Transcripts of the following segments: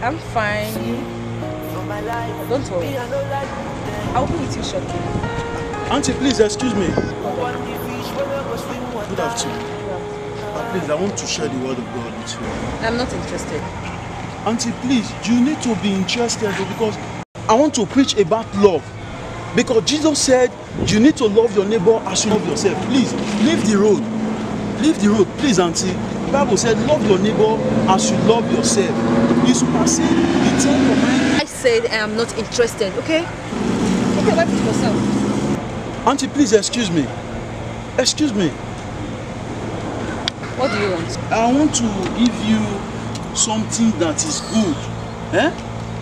I'm fine. Don't worry. I'll be with you shortly. Auntie, please excuse me. Good afternoon. Please, I want to share the word of God with you. I'm not interested. Auntie, please, you need to be interested because I want to preach about love. Because Jesus said you need to love your neighbor as you love yourself. Please, leave the road. Leave the road, please, Auntie. The Bible said love your neighbor as you love yourself. You supersede the 10 commandments. I said I am not interested, okay? Take your wife to yourself. Auntie, please excuse me. Excuse me. What do you want? I want to give you something that is good. Eh?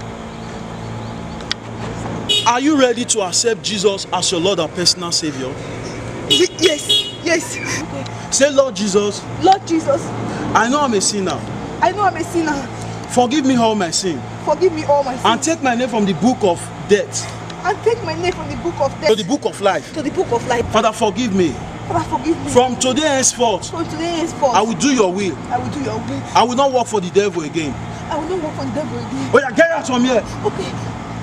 Are you ready to accept Jesus as your Lord and personal Savior? Yes, yes. Say, Lord Jesus. Lord Jesus. I know I'm a sinner. I know I'm a sinner. Forgive me all my sin. Forgive me all my sins. And take my name from the book of death. And take my name from the book of death. To the book of life. To the book of life. Father, forgive me. Father, forgive me. From today henceforth. From today henceforth. I will do your will. I will do your will. I will not work for the devil again. I will not work for the devil again. Oh yeah, get out from here. Okay.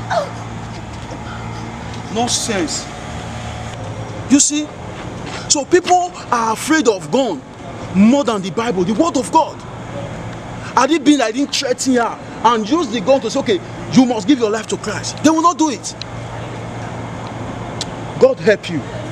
No sense. You see? So people are afraid of God more than the Bible, the word of God. Had it been I didn't threaten her and use the gun to say, okay, you must give your life to Christ, they will not do it. God help you.